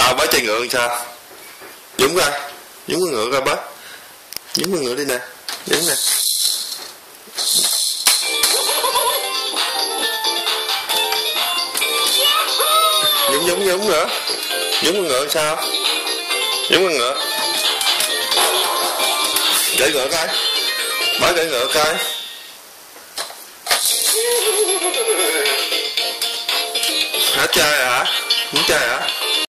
Sao bá chơi ngựa sao? Dũng ra, Dũng con ngựa ra bá. Dũng con ngựa đi nè, Dũng nè. Dũng nữa. Dũng con ngựa sao? Dũng con ngựa. Gãy ngựa coi. Bá gãy ngựa coi. Hết chơi hả? Muốn chơi hả?